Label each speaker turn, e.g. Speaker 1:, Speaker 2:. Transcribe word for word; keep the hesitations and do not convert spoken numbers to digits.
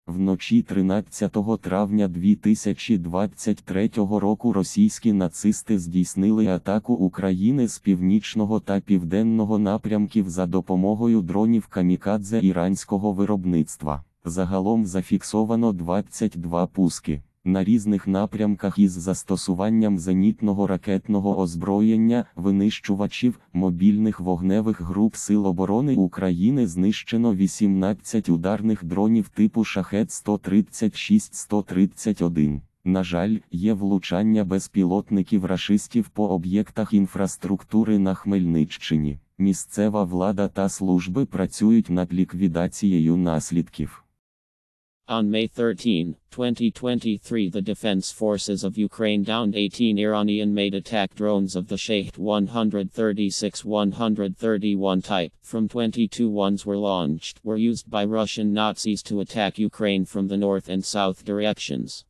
Speaker 1: Вночі тринадцятого травня дві тисячі двадцять третього року російські нацисти здійснили атаку України з північного та південного напрямків за допомогою дронів камікадзе іранського виробництва. Загалом зафіксовано двадцять два пуски на різних напрямках із застосуванням зенітного ракетного озброєння, винищувачів, мобільних вогневих груп Сил оборони України знищено вісімнадцять ударних дронів типу Шахед сто тридцять шість - сто тридцять один. На жаль, є влучання безпілотників рашистів по об'єктах інфраструктури на Хмельниччині. Місцева влада та служби працюють над ліквідацією наслідків.
Speaker 2: On May thirteenth, twenty twenty-three, the Defense Forces of Ukraine downed eighteen Iranian-made attack drones of the Shahed one thirty-six one thirty-one type. From twenty-two ones were launched, were used by Russian Nazis to attack Ukraine from the north and south directions.